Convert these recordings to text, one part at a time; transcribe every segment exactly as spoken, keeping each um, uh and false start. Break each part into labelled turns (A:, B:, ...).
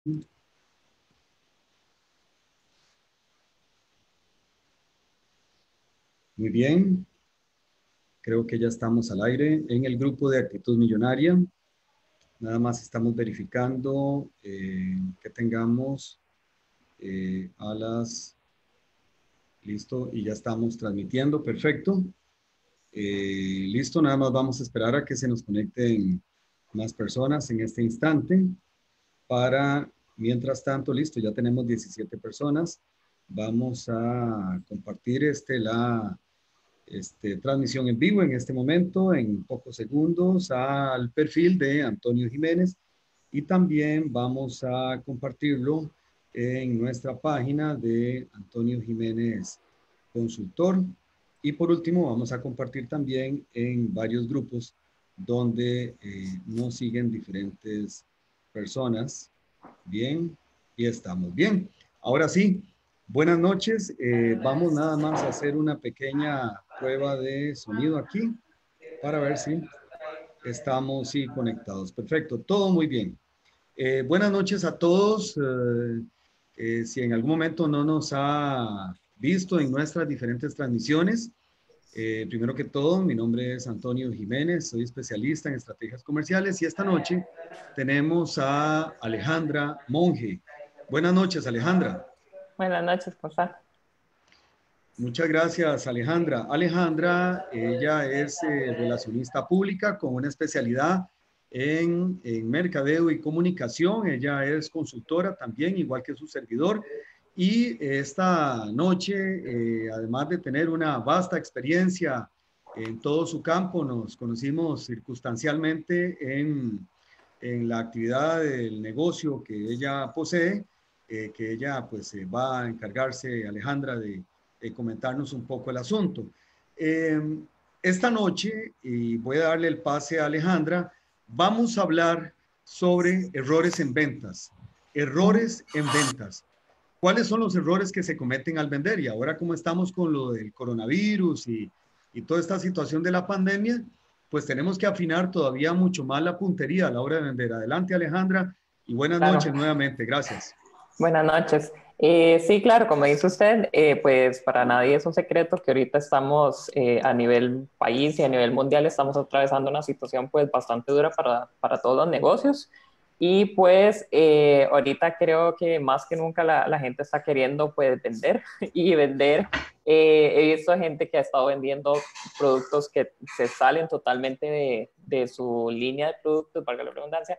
A: Muy bien, creo que ya estamos al aire en el grupo de Actitud Millonaria. Nada más estamos verificando eh, que tengamos eh, a las... Listo, y ya estamos transmitiendo, perfecto. Eh, listo, nada más vamos a esperar a que se nos conecten más personas en este instante para, mientras tanto, listo, ya tenemos diecisiete personas. Vamos a compartir este, la este, transmisión en vivo en este momento, en pocos segundos, al perfil de Antonio Jiménez y también vamos a compartirlo en nuestra página de Antonio Jiménez Consultor. Y por último, vamos a compartir también en varios grupos donde eh, nos siguen diferentes personas. Bien, y estamos bien. Ahora sí, buenas noches. Eh, vamos nada más a hacer una pequeña prueba de sonido aquí para ver si estamos sí, conectados. Perfecto, todo muy bien. Eh, buenas noches a todos. Eh, eh, si en algún momento no nos ha visto en nuestras diferentes transmisiones, eh, primero que todo, mi nombre es Antonio Jiménez, soy especialista en estrategias comerciales y esta noche tenemos a Alejandra Monge. Buenas noches, Alejandra.
B: Buenas noches, ¿cómo está?
A: Muchas gracias, Alejandra. Alejandra, ella es eh, relacionista pública con una especialidad en, en mercadeo y comunicación. Ella es consultora también, igual que su servidor. Y esta noche, eh, además de tener una vasta experiencia en todo su campo, nos conocimos circunstancialmente en, en la actividad del negocio que ella posee, eh, que ella pues eh, va a encargarse, Alejandra, de eh, comentarnos un poco el asunto. Eh, esta noche, y voy a darle el pase a Alejandra, vamos a hablar sobre errores en ventas. Errores en ventas. ¿Cuáles son los errores que se cometen al vender? Y ahora como estamos con lo del coronavirus y, y toda esta situación de la pandemia, pues tenemos que afinar todavía mucho más la puntería a la hora de vender. Adelante, Alejandra, y buenas
B: Claro,
A: noches nuevamente. Gracias.
B: buenas noches. Eh, sí, claro, como dice usted, eh, pues para nadie es un secreto que ahorita estamos eh, a nivel país y a nivel mundial estamos atravesando una situación pues bastante dura para, para todos los negocios y pues eh, ahorita creo que más que nunca la, la gente está queriendo pues vender y vender. Eh, he visto gente que ha estado vendiendo productos que se salen totalmente de, de su línea de productos, valga la redundancia,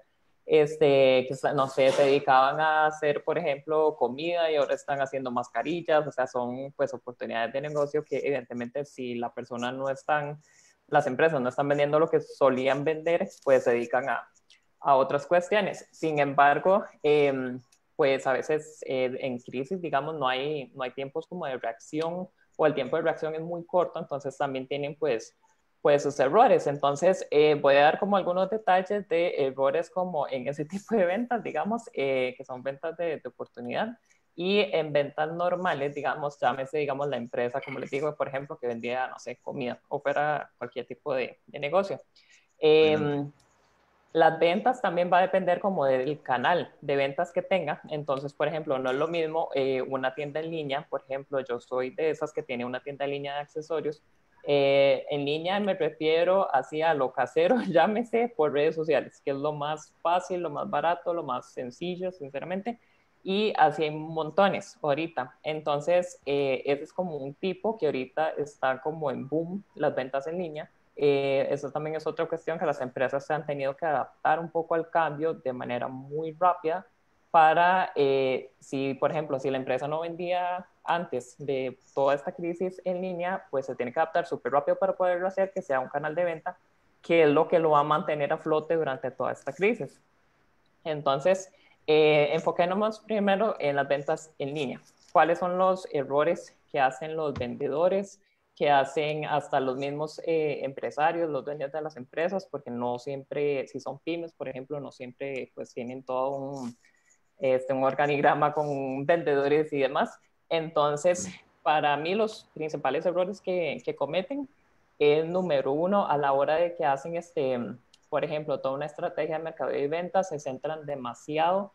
B: este, que no sé, se dedicaban a hacer, por ejemplo, comida y ahora están haciendo mascarillas, o sea, son pues oportunidades de negocio que evidentemente si la persona no están, las empresas no están vendiendo lo que solían vender, pues se dedican a, a otras cuestiones. Sin embargo, eh, pues a veces eh, en crisis, digamos, no hay, no hay tiempos como de reacción o el tiempo de reacción es muy corto, entonces también tienen pues pues sus errores. Entonces, eh, voy a dar como algunos detalles de errores como en ese tipo de ventas, digamos, eh, que son ventas de, de, oportunidad. Y en ventas normales, digamos, llámese, digamos, la empresa, como les digo, por ejemplo, que vendía, no sé, comida o fuera cualquier tipo de, de negocio.
A: Adelante.
B: Eh, las ventas también va a depender como del canal de ventas que tenga. Entonces, por ejemplo, no es lo mismo eh, una tienda en línea. Por ejemplo, yo soy de esas que tiene una tienda en línea de accesorios. Eh, en línea me refiero así a lo casero, llámese por redes sociales, que es lo más fácil, lo más barato, lo más sencillo, sinceramente. Y así hay montones ahorita. Entonces, eh, ese es como un tipo que ahorita está como en boom, las ventas en línea. Eh, eso también es otra cuestión que las empresas se han tenido que adaptar un poco al cambio de manera muy rápida para, eh, si por ejemplo, si la empresa no vendía antes de toda esta crisis en línea, pues se tiene que adaptar súper rápido para poderlo hacer, que sea un canal de venta, que es lo que lo va a mantener a flote durante toda esta crisis. Entonces, eh, enfoquémonos primero en las ventas en línea. ¿Cuáles son los errores que hacen los vendedores, que hacen hasta los mismos eh, empresarios, los dueños de las empresas? Porque no siempre, si son pymes, por ejemplo, no siempre pues tienen todo un, este, un organigrama con vendedores y demás. Entonces, para mí los principales errores que, que cometen es, número uno, a la hora de que hacen, este, por ejemplo, toda una estrategia de mercado y ventas, se centran demasiado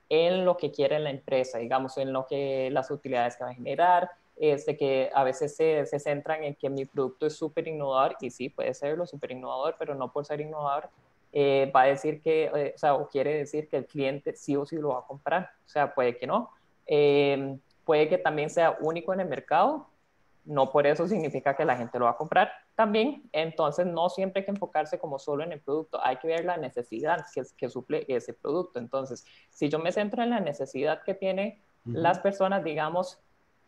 B: en lo que quiere la empresa, digamos, en lo que las utilidades que va a generar, este, que a veces se, se centran en que mi producto es súper innovador, y sí, puede serlo súper innovador, pero no por ser innovador, eh, va a decir que, eh, o sea, o quiere decir que el cliente sí o sí lo va a comprar, o sea, puede que no. Eh, puede que también sea único en el mercado, no por eso significa que la gente lo va a comprar también. Entonces, no siempre hay que enfocarse como solo en el producto, hay que ver la necesidad que, que suple ese producto. Entonces, si yo me centro en la necesidad que tienen
A: Ujú.
B: las personas, digamos,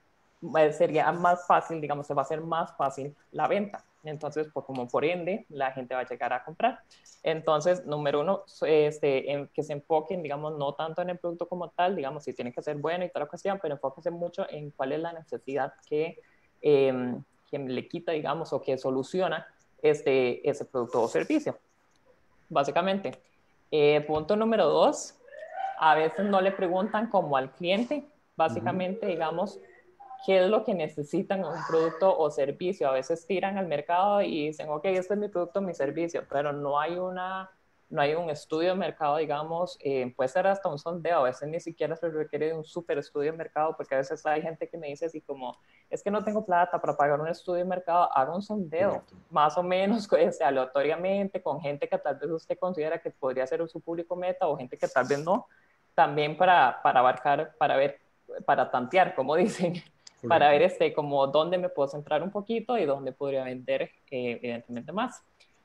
B: eh, sería más fácil, digamos, se va a hacer más fácil la venta. Entonces, pues, como por ende, la gente va a llegar a comprar. Entonces, número uno, este, en que se enfoquen, digamos, no tanto en el producto como tal, digamos, si tiene que ser bueno y toda la cuestión, pero enfóquense mucho en cuál es la necesidad que, eh, que le quita, digamos, o que soluciona este, ese producto o servicio, básicamente. Eh, punto número dos, a veces no le preguntan como al cliente,
A: Ujú.
B: básicamente, digamos, qué es lo que necesitan un producto o servicio. A veces tiran al mercado y dicen, ok, este es mi producto, mi servicio, pero no hay una, no hay un estudio de mercado, digamos, eh, puede ser hasta un sondeo, a veces ni siquiera se requiere de un súper estudio de mercado, porque a veces hay gente que me dice así como, es que no tengo plata para pagar un estudio de mercado, haga un sondeo,
A: Correcto.
B: más o menos este, aleatoriamente, con gente que tal vez usted considera que podría ser su público meta o gente que tal vez no, también para, para abarcar, para ver, para tantear, como dicen, para
A: Correcto.
B: ver este, como dónde me puedo centrar un poquito y dónde podría vender eh, evidentemente más.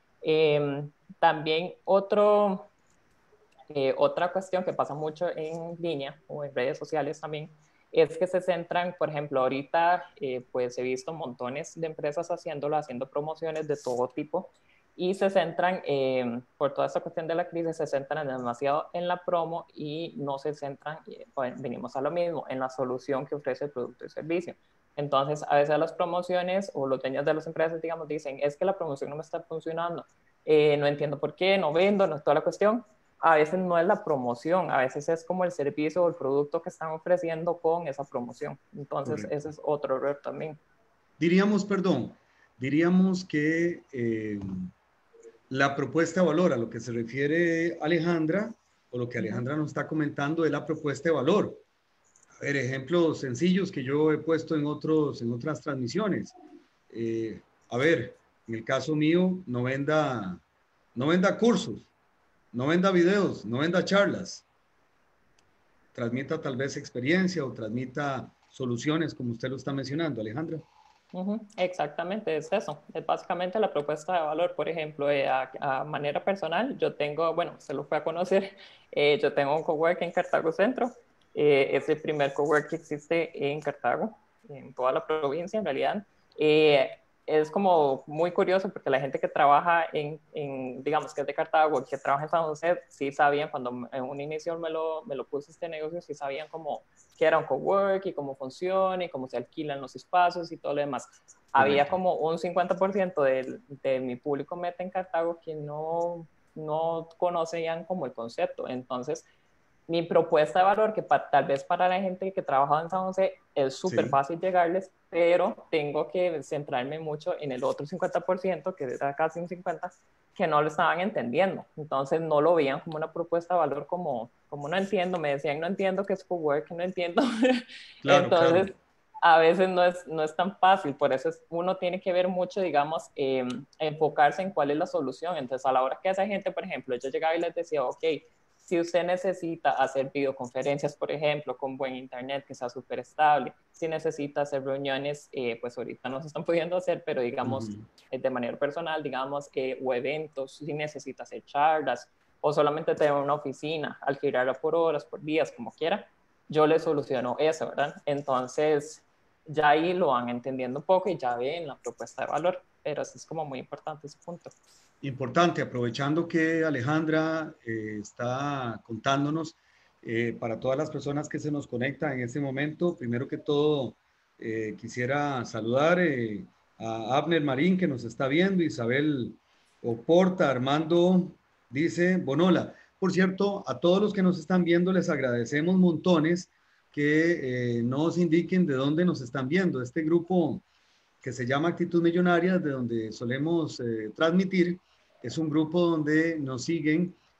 B: Eh, también otro, eh, otra cuestión que pasa mucho en línea o en redes sociales también es que se centran, por ejemplo, ahorita eh, pues he visto montones de empresas haciéndolo, haciendo promociones de todo tipo y se centran, eh, por toda esta cuestión de la crisis, se centran demasiado en la promo y no se centran, eh, pues, venimos a lo mismo, en la solución que ofrece el producto y servicio. Entonces, a veces las promociones o los dueños de las empresas, digamos, dicen, es que la promoción no me está funcionando, eh, no entiendo por qué, no vendo, no es toda la cuestión. A veces no es la promoción, a veces es como el servicio o el producto que están ofreciendo con esa promoción. Entonces,
A: Correcto.
B: ese es otro error también.
A: Diríamos, perdón, diríamos que eh, la propuesta de valor a lo que se refiere Alejandra, o lo que
B: Uh -huh.
A: Alejandra nos está comentando, es la propuesta de valor. A ver, ejemplos sencillos que yo he puesto en, otros, en otras transmisiones. Eh, a ver, en el caso mío, no venda, no venda cursos, no venda videos, no venda charlas. Transmita tal vez experiencia o transmita soluciones, como usted lo está mencionando, Alejandra.
B: Uh -huh. Exactamente, es eso. Es básicamente la propuesta de valor. Por ejemplo, eh, a, a, manera personal, yo tengo, bueno, se lo fue a conocer, eh, yo tengo un coworking en Cartago Centro. Eh, es el primer cowork que existe en Cartago, en toda la provincia en realidad. Eh, es como muy curioso porque la gente que trabaja en, en, digamos, que es de Cartago, que trabaja en San José, sí sabían, cuando en un inicio me lo, me lo puse este negocio, sí sabían cómo que era un cowork y cómo funciona y cómo se alquilan los espacios y todo lo demás. Había
A: Correcto.
B: como un cincuenta por ciento de, de mi público meta en Cartago que no, no conocían como el concepto. Entonces, mi propuesta de valor, que para, tal vez para la gente que trabaja en San José es súper
A: Sí,
B: fácil llegarles, pero tengo que centrarme mucho en el otro cincuenta por ciento, que era casi un cincuenta por ciento, que no lo estaban entendiendo. Entonces no lo veían como una propuesta de valor, como, como no entiendo, me decían no entiendo qué es cowork, no entiendo.
A: claro, claro.
B: Entonces a veces no es, no es tan fácil, por eso es, uno tiene que ver mucho, digamos, eh, enfocarse en cuál es la solución. Entonces a la hora que esa gente, por ejemplo, yo llegaba y les decía, ok, si usted necesita hacer videoconferencias, por ejemplo, con buen internet que sea súper estable, si necesita hacer reuniones, eh, pues ahorita no se están pudiendo hacer, pero
A: Uh
B: digamos
A: -huh.
B: eh, de manera personal, digamos, eh, o eventos, si necesita hacer charlas o solamente tener una oficina, alquilarla por horas, por días, como quiera, yo le soluciono eso, ¿verdad? Entonces, ya ahí lo van entendiendo un poco y ya ven la propuesta de valor, pero eso es como muy importante ese punto.
A: Importante, aprovechando que Alejandra eh, está contándonos, eh, para todas las personas que se nos conectan en este momento, primero que todo, eh, quisiera saludar eh, a Abner Marín, que nos está viendo, Isabel Oporta, Armando dice, Bonola. Por cierto, a todos los que nos están viendo les agradecemos montones que eh, nos indiquen de dónde nos están viendo. Este grupo que se llama Actitud Millonaria, de donde solemos eh, transmitir, es un grupo donde nos siguen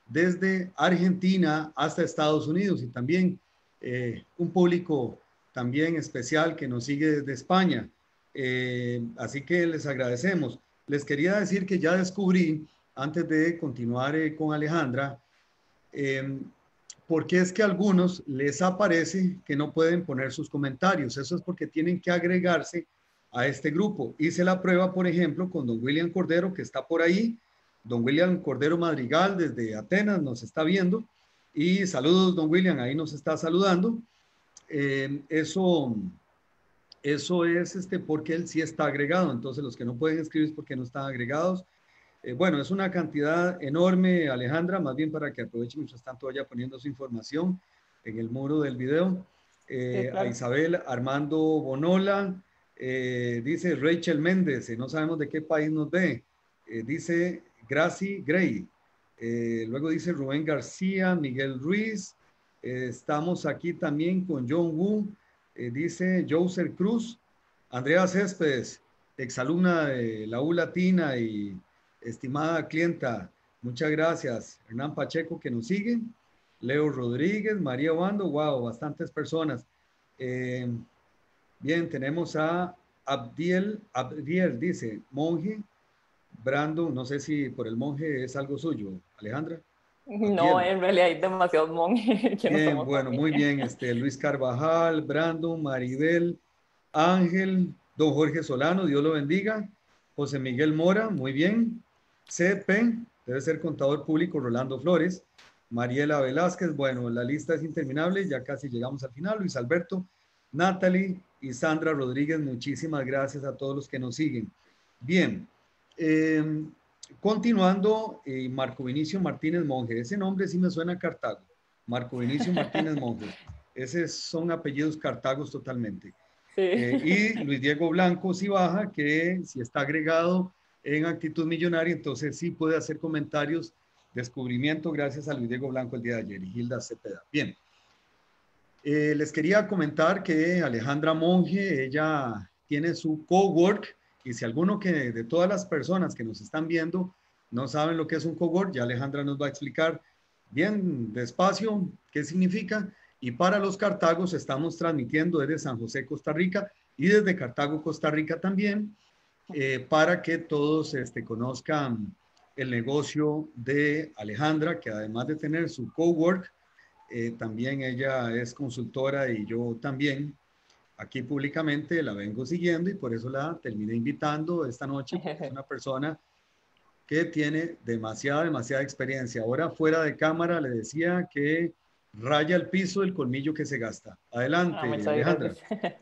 A: desde Argentina hasta Estados Unidos y también eh, un público también especial que nos sigue desde España. Eh, así que les agradecemos. Les quería decir que ya descubrí, antes de continuar eh, con Alejandra, eh, porque es que a algunos les aparece que no pueden poner sus comentarios. Eso es porque tienen que agregarse a este grupo. Hice la prueba, por ejemplo, con don William Cordero, que está por ahí. Don William Cordero Madrigal, desde Atenas, nos está viendo. Y saludos, don William, ahí nos está saludando. Eh, eso, eso es este, porque él sí está agregado. Entonces, los que no pueden escribir es porque no están agregados. Eh, bueno, es una cantidad enorme, Alejandra, más bien para que aproveche mientras tanto vaya poniendo su información en el muro del video.
B: Sí,
A: Eh, a
B: claro.
A: Isabel Armando Bonola, eh, dice Rachel Méndez, eh, no sabemos de qué país nos ve, eh, dice Gracie Gray, eh, luego dice Rubén García, Miguel Ruiz, eh, estamos aquí también con John Wu, eh, dice Joser Cruz, Andrea Céspedes, exalumna de la U Latina y estimada clienta, muchas gracias. Hernán Pacheco que nos sigue. Leo Rodríguez, María Obando, wow, bastantes personas. Eh, bien, tenemos a Abdiel, Abdiel dice, monje, Brando, no sé si por el monje es algo suyo, Alejandra.
B: No,
A: Abdiel.
B: en realidad hay demasiados monjes que no
A: Bien,
B: somos
A: bueno, muy
B: familia.
A: bien. Este, Luis Carvajal, Brando, Maribel, Ángel, don Jorge Solano, Dios lo bendiga. José Miguel Mora, muy bien. C P, debe ser contador público, Rolando Flores. Mariela Velázquez, bueno, la lista es interminable, ya casi llegamos al final. Luis Alberto, Natalie y Sandra Rodríguez, muchísimas gracias a todos los que nos siguen. Bien, eh, continuando, eh, Marco Vinicio Martínez Monge, ese nombre sí me suena a Cartago. Marco Vinicio Martínez Monge, esos son apellidos cartagos totalmente.
B: Sí.
A: Eh, y Luis Diego Blanco Cibaja, que si está agregado en Actitud Millonaria, entonces sí puede hacer comentarios, descubrimiento gracias a Luis Diego Blanco el día de ayer y Gilda Cepeda. Bien, eh, les quería comentar que Alejandra Monge, ella tiene su cowork y si alguno que de todas las personas que nos están viendo no saben lo que es un cowork, ya Alejandra nos va a explicar bien despacio qué significa. Y para los Cartagos estamos transmitiendo desde San José, Costa Rica y desde Cartago, Costa Rica también, eh, para que todos este, conozcan el negocio de Alejandra, que además de tener su cowork, eh, también ella es consultora y yo también aquí públicamente la vengo siguiendo y por eso la terminé invitando esta noche, porque es una persona que tiene demasiada, demasiada experiencia. Ahora fuera de cámara le decía que raya el piso el colmillo que se gasta.
B: Ah,
A: Adelante,
B: muchas
A: Alejandra.
B: gracias.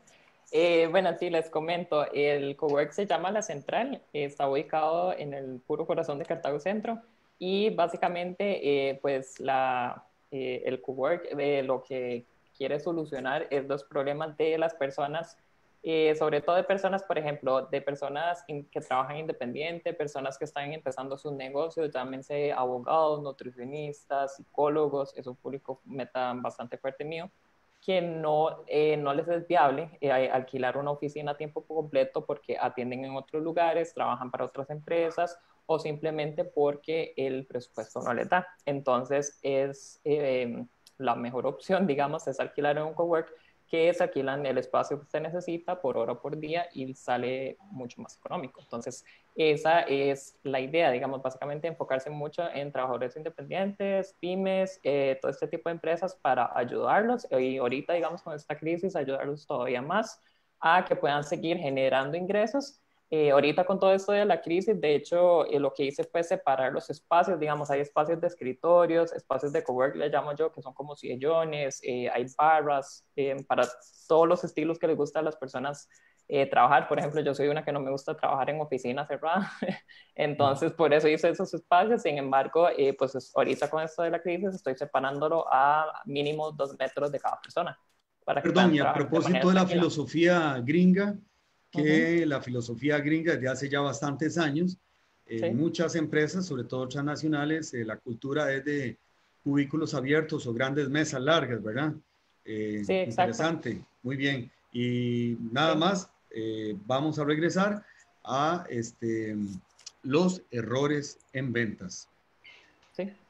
B: Eh, bueno, sí, les comento, el cowork se llama La Central, está ubicado en el puro corazón de Cartago Centro y básicamente eh, pues la, eh, el cowork eh, lo que quiere solucionar es los problemas de las personas, eh, sobre todo de personas, por ejemplo, de personas que trabajan independiente, personas que están empezando sus negocios, llámense abogados, nutricionistas, psicólogos, es un público meta bastante fuerte mío que no, eh, no les es viable eh, alquilar una oficina a tiempo completo porque atienden en otros lugares, trabajan para otras empresas o simplemente porque el presupuesto no les da. Entonces, es eh, la mejor opción, digamos, es alquilar en un cowork que se alquilan el espacio que usted necesita por hora o por día y sale mucho más económico. Entonces, esa es la idea, digamos, básicamente enfocarse mucho en trabajadores independientes, pymes, eh, todo este tipo de empresas para ayudarlos y ahorita, digamos, con esta crisis, ayudarlos todavía más a que puedan seguir generando ingresos. Eh, ahorita con todo esto de la crisis, de hecho, eh, lo que hice fue separar los espacios, digamos, hay espacios de escritorios, espacios de cowork, le llamo yo, que son como sillones, eh, hay barras, eh, para todos los estilos que les gusta a las personas eh, trabajar. Por ejemplo, yo soy una que no me gusta trabajar en oficina cerrada, entonces por eso hice esos espacios. Sin embargo, eh, pues ahorita con esto de la crisis estoy separándolo a mínimo dos metros de cada persona para que
A: Perdón,
B: puedan
A: y a
B: trabajar de
A: propósito
B: manera
A: de la
B: tranquila.
A: filosofía gringa,
B: Uh -huh.
A: que la filosofía gringa desde hace ya bastantes años, en
B: Sí.
A: muchas empresas, sobre todo transnacionales, eh, la cultura es de cubículos abiertos o grandes mesas largas, ¿verdad? Eh,
B: Sí, exacto.
A: interesante, muy bien. Y nada
B: Sí.
A: más, eh, vamos a regresar a este, los errores en ventas.
B: Sí.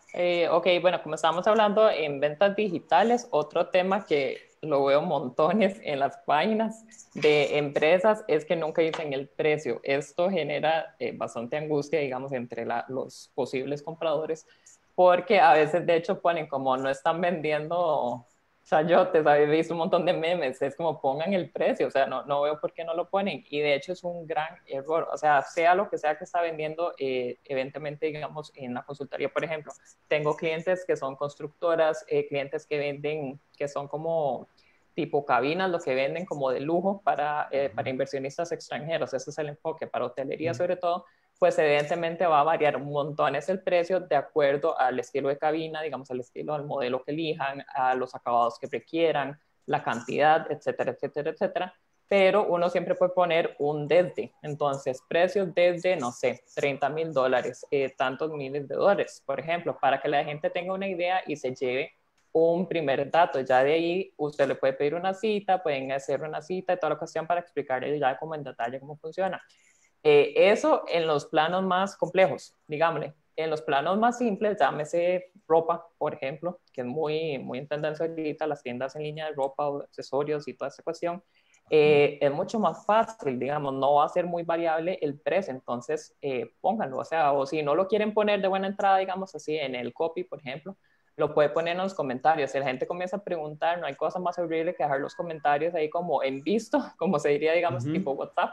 B: Eh, ok, bueno, como estábamos hablando en ventas digitales, otro tema que lo veo montones en las páginas de empresas es que nunca dicen el precio. Esto genera eh, bastante angustia, digamos, entre la, los posibles compradores, porque a veces de hecho ponen como no están vendiendo chayotes, habéis visto un montón de memes, es como pongan el precio, o sea, no, no veo por qué no lo ponen, y de hecho es un gran error, o sea, sea lo que sea que está vendiendo, eh, evidentemente, digamos, en la consultoría, por ejemplo, tengo clientes que son constructoras, eh, clientes que venden, que son como tipo cabinas, lo que venden como de lujo para, eh, para inversionistas extranjeros, ese es el enfoque, para hotelería
A: Ujú.
B: sobre todo, pues evidentemente va a variar un montón es el precio de acuerdo al estilo de cabina, digamos, al estilo, al modelo que elijan, a los acabados que requieran, la cantidad, etcétera, etcétera, etcétera. Pero uno siempre puede poner un desde. Entonces, precios desde, no sé, treinta mil dólares, eh, tantos miles de dólares, por ejemplo, para que la gente tenga una idea y se lleve un primer dato. Ya de ahí usted le puede pedir una cita, pueden hacer una cita y toda la cuestión para explicarle ya como en detalle cómo funciona. Eh, eso en los planos más complejos, digámosle. En los planos más simples, llámese ropa, por ejemplo, que es muy, muy en tendencia ahorita, las tiendas en línea de ropa o accesorios y toda esa cuestión, eh, es mucho más fácil, digamos, no va a ser muy variable el precio, entonces eh, pónganlo, o sea, o si no lo quieren poner de buena entrada, digamos así, en el copy, por ejemplo, lo puede poner en los comentarios. Si la gente comienza a preguntar, no hay cosa más horrible que dejar los comentarios ahí como en visto, como se diría, digamos,
A: Ujú.
B: tipo WhatsApp,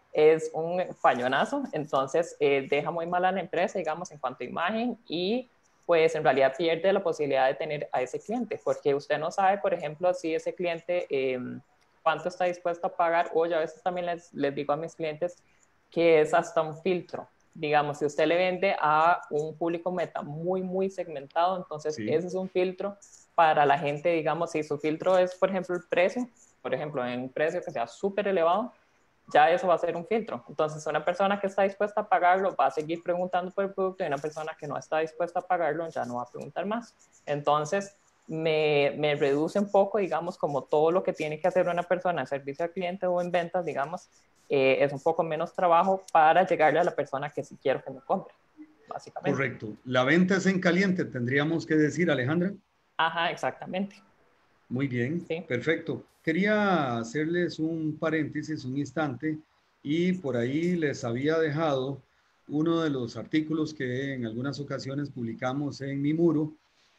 B: es un pañonazo, entonces eh, deja muy mal a la empresa, digamos, en cuanto a imagen y pues en realidad pierde la posibilidad de tener a ese cliente, porque usted no sabe, por ejemplo, si ese cliente eh, cuánto está dispuesto a pagar, o yo a veces también les, les digo a mis clientes que es hasta un filtro. Digamos, si usted le vende a un público meta muy, muy segmentado, entonces
A: Sí,
B: ese es un filtro para la gente, digamos, si su filtro es, por ejemplo, el precio, por ejemplo, en un precio que sea súper elevado, ya eso va a ser un filtro. Entonces, una persona que está dispuesta a pagarlo va a seguir preguntando por el producto y una persona que no está dispuesta a pagarlo ya no va a preguntar más. Entonces, me, me reduce un poco, digamos, como todo lo que tiene que hacer una persona en servicio al cliente o en ventas, digamos, eh, es un poco menos trabajo para llegarle a la persona que sí quiero que me compre, básicamente.
A: correcto. La venta es en caliente, tendríamos que decir, Alejandra.
B: Ajá, exactamente.
A: Muy bien,
B: Sí.
A: perfecto. Quería hacerles un paréntesis, un instante, y por ahí les había dejado uno de los artículos que en algunas ocasiones publicamos en mi muro,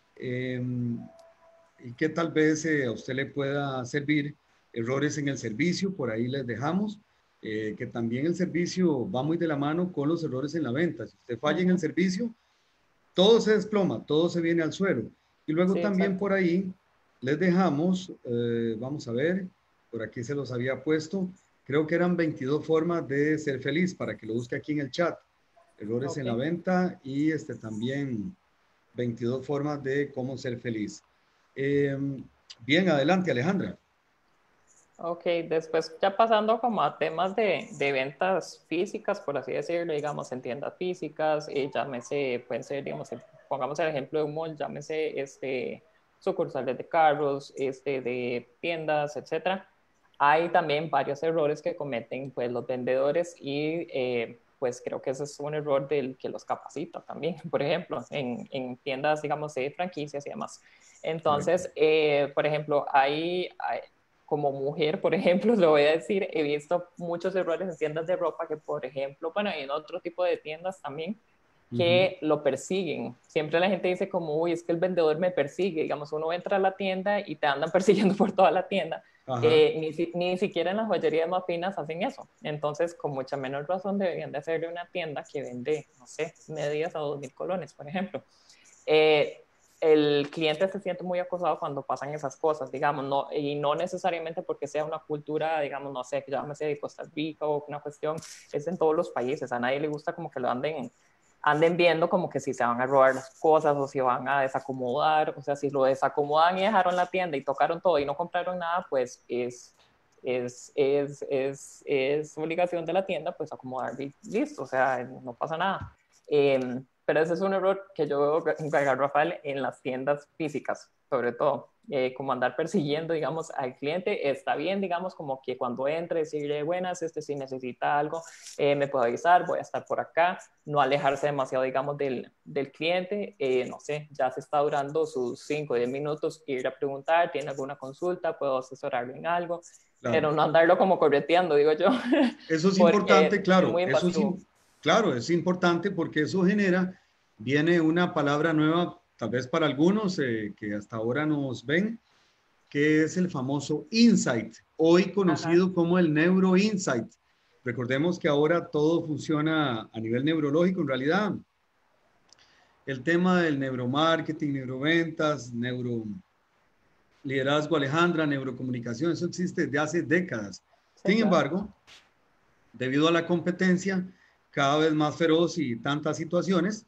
A: eh, y que tal vez eh, a usted le pueda servir. Errores en el servicio, por ahí les dejamos, eh, que también el servicio va muy de la mano con los errores en la venta. Si usted falla en el
B: Ujú.
A: servicio, todo se desploma, todo se viene al suelo. Y luego
B: Sí,
A: también
B: exacto.
A: por ahí les dejamos, eh, vamos a ver, por aquí se los había puesto, creo que eran veintidós formas de ser feliz, para que lo busque aquí en el chat. Errores en
B: Ok.
A: la venta y este también veintidós formas de cómo ser feliz. Eh, bien, adelante, Alejandra.
B: Ok, después ya pasando como a temas de, de ventas físicas, por así decirlo, digamos, en tiendas físicas, eh, llámese, pueden ser, digamos, en- pongamos el ejemplo de un mall, llámese este, sucursales de carros, este, de tiendas, etcétera. Hay también varios errores que cometen pues los vendedores y eh, pues creo que ese es un error del que los capacita también, por ejemplo, en, en tiendas, digamos, de franquicias y demás.
A: Correcto.
B: Entonces, eh, por ejemplo, hay, hay- como mujer, por ejemplo, lo voy a decir, he visto muchos errores en tiendas de ropa que, por ejemplo, bueno, y en otro tipo de tiendas también,
A: Ujú.
B: que lo persiguen. Siempre la gente dice como, uy, es que el vendedor me persigue. Digamos, uno entra a la tienda y te andan persiguiendo por toda la tienda.
A: Ajá.
B: Eh, ni, si, ni siquiera en las joyerías más finas hacen eso. Entonces, con mucha menos razón deberían de hacerle una tienda que vende, no sé, medias a dos mil colones, por ejemplo. Eh, el cliente se siente muy acosado cuando pasan esas cosas, digamos, no, y no necesariamente porque sea una cultura, digamos, no sé, que llámese de Costa Rica o una cuestión, es en todos los países, a nadie le gusta como que lo anden, anden viendo como que si se van a robar las cosas o si van a desacomodar, o sea, si lo desacomodan y dejaron la tienda y tocaron todo y no compraron nada, pues es, es, es, es, es obligación de la tienda pues acomodar y listo, o sea, no pasa nada. Eh, pero ese es un error que yo veo en Rafael en las tiendas físicas, sobre todo. eh, como andar persiguiendo, digamos, al cliente. Está bien, digamos, como que cuando entre, decirle, buenas, este, si necesita algo, eh, me puede avisar, voy a estar por acá, no alejarse demasiado, digamos, del, del cliente, eh, no sé, ya se está durando sus cinco o diez minutos, ir a preguntar, ¿tiene alguna consulta? ¿Puedo asesorarlo en algo?
A: Claro.
B: Pero no andarlo como correteando, digo yo,
A: Eso es importante,
B: porque es
A: claro,
B: muy
A: eso es,
B: invasivo.
A: im- claro, es importante porque eso genera, viene una palabra nueva, tal vez para algunos eh, que hasta ahora nos ven, que es el famoso insight, hoy
B: Ajá,
A: conocido como el neuroinsight. Recordemos que ahora todo funciona a nivel neurológico, en realidad. El tema del neuromarketing, neuroventas, neuroliderazgo, Alejandra, neurocomunicación, eso existe desde hace décadas.
B: sí,
A: Sin
B: claro.
A: embargo, debido a la competencia cada vez más feroz y tantas situaciones,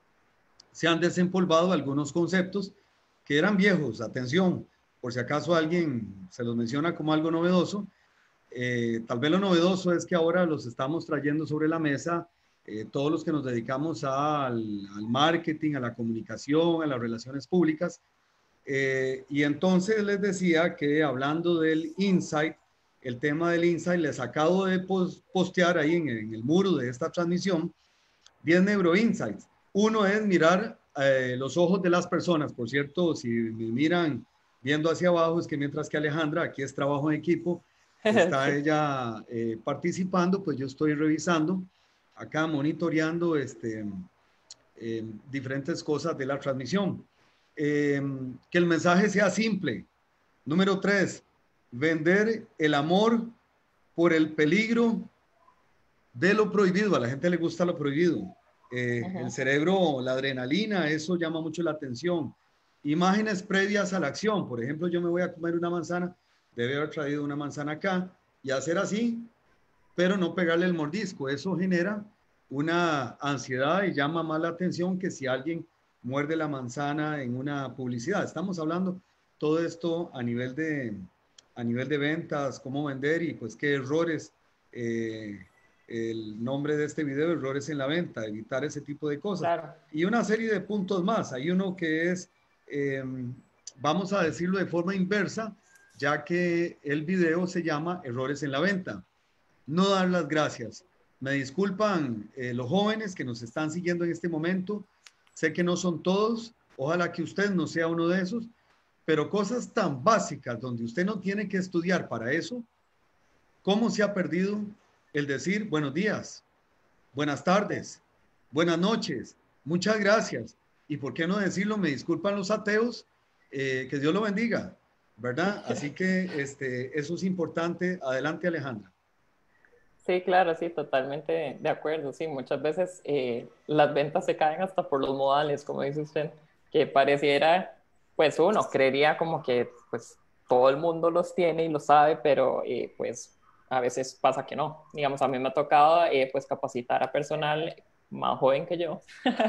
A: se han desempolvado algunos conceptos que eran viejos. Atención, por si acaso alguien se los menciona como algo novedoso, eh, tal vez lo novedoso es que ahora los estamos trayendo sobre la mesa eh, todos los que nos dedicamos al, al, marketing, a la comunicación, a las relaciones públicas. Eh, y entonces les decía que hablando del insight, el tema del insight, les acabo de postear ahí en, en el muro de esta transmisión diez neuroinsights. Uno es mirar eh, los ojos de las personas. Por cierto, si me miran viendo hacia abajo, es que mientras que Alejandra, aquí es trabajo en equipo, está
B: Sí,
A: ella eh, participando, pues yo estoy revisando, acá monitoreando este, eh, diferentes cosas de la transmisión. Eh, que el mensaje sea simple. Número tres, vender el amor por el peligro de lo prohibido. A la gente le gusta lo prohibido. Eh, el
B: ujú.
A: cerebro, la adrenalina, eso llama mucho la atención. Imágenes previas a la acción. Por ejemplo, yo me voy a comer una manzana, debe haber traído una manzana acá y hacer así, pero no pegarle el mordisco. Eso genera una ansiedad y llama más la atención que si alguien muerde la manzana en una publicidad. Estamos hablando todo esto a nivel de, a nivel de ventas, cómo vender y pues qué errores, eh, el nombre de este video, errores en la venta, evitar ese tipo de cosas.
B: Claro.
A: Y una serie de puntos más. Hay uno que es, eh, vamos a decirlo de forma inversa, ya que el video se llama errores en la venta. No dar las gracias. Me disculpan eh, los jóvenes que nos están siguiendo en este momento. Sé que no son todos. Ojalá que usted no sea uno de esos. Pero cosas tan básicas donde usted no tiene que estudiar para eso, ¿cómo se ha perdido el decir buenos días, buenas
B: Sí.
A: tardes, buenas noches, muchas gracias? Y por qué no decirlo, me disculpan los ateos, eh, que Dios lo bendiga, ¿verdad? Así que este, eso es importante. Adelante, Alejandra.
B: Sí, claro, sí, totalmente de acuerdo. Sí, muchas veces eh, las ventas se caen hasta por los modales, como dice usted, que pareciera, pues uno creería como que pues todo el mundo los tiene y lo sabe, pero eh, pues a veces pasa que no. Digamos, a mí me ha tocado eh, pues capacitar a personal más joven que yo,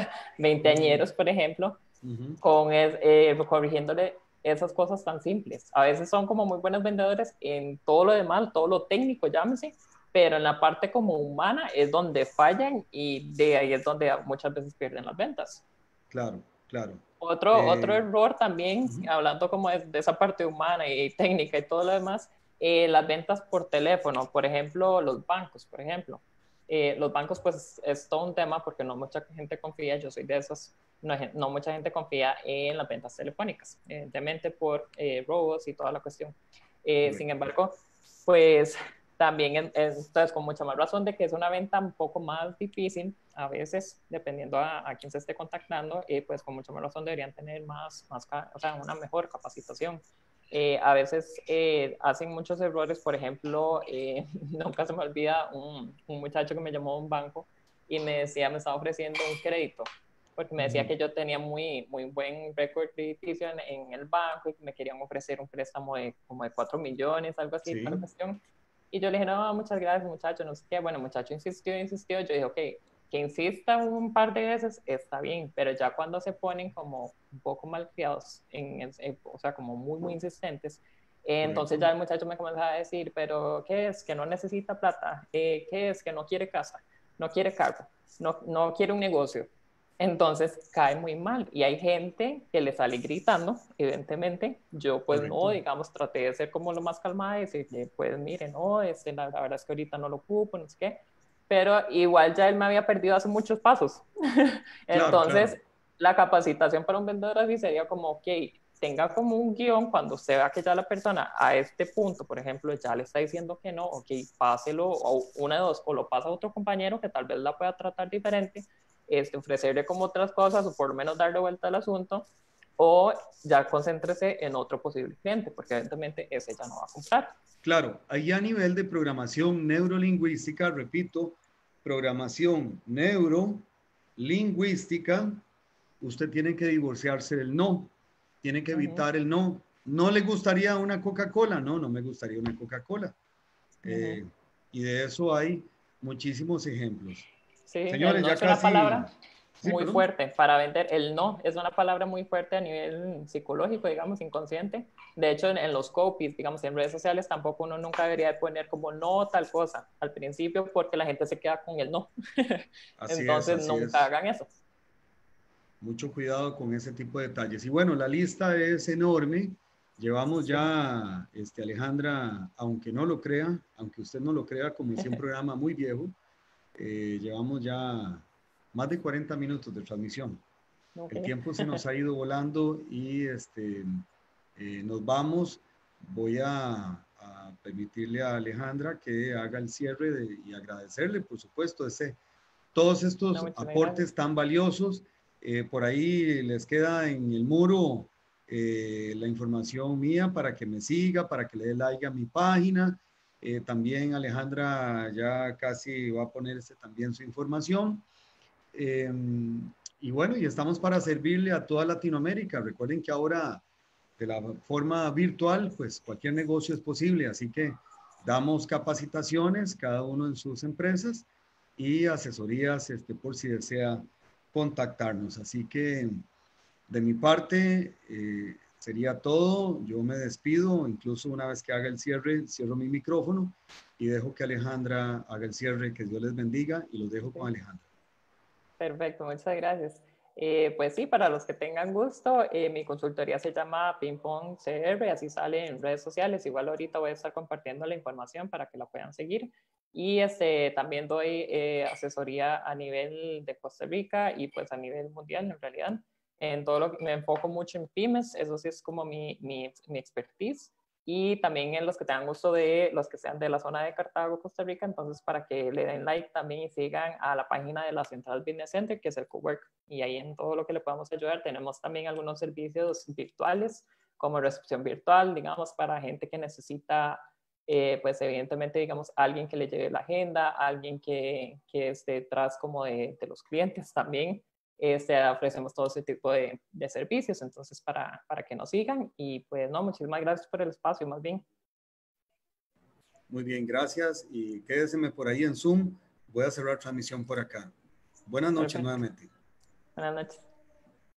A: Mm,
B: veinteañeros, por ejemplo,
A: ujú.
B: con es, eh, corrigiéndole esas cosas tan simples. A veces son como muy buenos vendedores en todo lo demás, todo lo técnico, llámese, pero en la parte como humana es donde fallan y de ahí es donde muchas veces pierden las ventas.
A: Claro, claro.
B: Otro, otro
A: Eh,
B: error también,
A: ujú.
B: hablando como de, de esa parte humana y técnica y todo lo demás, eh, las ventas por teléfono, por ejemplo, los bancos, por ejemplo. Eh, los bancos, pues es todo un tema porque no mucha gente confía, yo soy de esos, no, no mucha gente confía en las ventas telefónicas, evidentemente por eh, robos y toda la cuestión. Eh, sin
A: Correcto.
B: embargo, pues también entonces con mucha más razón de que es una venta un poco más difícil a veces, dependiendo a, a quién se esté contactando, eh, pues con mucha más razón deberían tener más, más o sea, una mejor capacitación. Eh, a veces eh, hacen muchos errores, por ejemplo, eh, nunca se me olvida un, un muchacho que me llamó a un banco y me decía, me estaba ofreciendo un crédito, porque me decía
A: Ujú.
B: que yo tenía muy, muy buen récord crediticio en, en el banco y que me querían ofrecer un préstamo de como de cuatro millones, algo así, para la
A: Sí,
B: cuestión. Y yo le dije, no, muchas gracias, muchacho, no sé qué. Bueno, el muchacho insistió, insistió. Yo dije, ok, que insista un par de veces está bien, pero ya cuando se ponen como un poco malcriados, en, en, o sea, como muy, muy insistentes, eh, entonces
A: correcto.
B: ya el muchacho me comenzaba a decir, pero ¿qué es? Que no necesita plata, eh, ¿qué es? Que no quiere casa, no quiere carro, no, no quiere un negocio. Entonces cae muy mal y hay gente que le sale gritando, evidentemente. Yo pues no,
A: Correcto.
B: digamos, traté de ser como lo más calmada y decirle, pues mire, no, este, la, la verdad es que ahorita no lo ocupo, no sé qué. Pero igual ya él me había perdido hace muchos pasos.
A: Claro, claro.
B: Entonces, la capacitación para un vendedor así sería como, ok, tenga como un guión cuando usted vea que ya la persona a este punto, por ejemplo, ya le está diciendo que no, ok, páselo, o una de dos, o lo pasa a otro compañero que tal vez la pueda tratar diferente, este, ofrecerle como otras cosas o por lo menos darle vuelta al asunto, o ya concéntrese en otro posible cliente, porque evidentemente ese ya no va a comprar.
A: Claro, ahí a nivel de programación neurolingüística, repito, programación neurolingüística, usted tiene que divorciarse del no, tiene que
B: Uh -huh,
A: evitar el no. ¿No le gustaría una Coca-Cola? No, no me gustaría una Coca-Cola.
B: uh -huh.
A: Eh, y de eso hay muchísimos ejemplos.
B: Sí, el
A: Señores,
B: no
A: ya
B: es una
A: casi...
B: palabra
A: Sí,
B: muy
A: perdón.
B: fuerte para vender. El no es una palabra muy fuerte a nivel psicológico, digamos, inconsciente. De hecho, en, en los copies, digamos, en redes sociales, tampoco uno nunca debería poner como no tal cosa al principio porque la gente se queda con el no.
A: Así es,
B: Entonces,
A: así
B: nunca
A: es.
B: hagan eso.
A: Mucho cuidado con ese tipo de detalles. Y bueno, la lista es enorme. Llevamos
B: Sí.
A: ya, este, Alejandra, aunque no lo crea, aunque usted no lo crea, como si un programa muy viejo, eh, llevamos ya más de cuarenta minutos de transmisión. El
B: Okay.
A: tiempo se nos ha ido volando y este, eh, nos vamos. Voy a, a, permitirle a Alejandra que haga el cierre de, y agradecerle, por supuesto, ese, todos
B: No,
A: estos
B: muchas
A: aportes
B: gracias.
A: tan valiosos. Eh, por ahí les queda en el muro eh, la información mía para que me siga, para que le dé like a mi página. Eh, también Alejandra ya casi va a ponerse también su información. Eh, y bueno, y estamos para servirle a toda Latinoamérica. Recuerden que ahora de la forma virtual, pues cualquier negocio es posible. Así que damos capacitaciones, cada uno en sus empresas y asesorías este, por si desea contactarnos. Así que de mi parte eh, sería todo. Yo me despido, incluso una vez que haga el cierre, cierro mi micrófono y dejo que Alejandra haga el cierre. Que Dios les bendiga y los dejo con
B: Sí.
A: Alejandra.
B: Perfecto, muchas gracias. Eh, pues sí, para los que tengan gusto, eh, mi consultoría se llama Ping Pong C R, así sale en redes sociales. Igual ahorita voy a estar compartiendo la información para que la puedan seguir. Y este, también doy eh, asesoría a nivel de Costa Rica y pues a nivel mundial en realidad. En todo lo que me enfoco mucho en pymes, eso sí es como mi, mi, mi expertise. Y también en los que tengan gusto de los que sean de la zona de Cartago, Costa Rica, entonces para que le den like también y sigan a la página de la Central Business Center, que es el Cowork, y ahí en todo lo que le podamos ayudar tenemos también algunos servicios virtuales, como recepción virtual, digamos, para gente que necesita, eh, pues evidentemente, digamos, alguien que le lleve la agenda, alguien que, que esté detrás como de, de los clientes también, este, ofrecemos todo ese tipo de, de servicios, entonces para, para que nos sigan y pues no, muchísimas gracias por el espacio, más bien.
A: Muy bien, gracias y quédeseme por ahí en Zoom. Voy a cerrar transmisión por acá. Buenas noches
B: Perfecto.
A: nuevamente.
B: Buenas noches.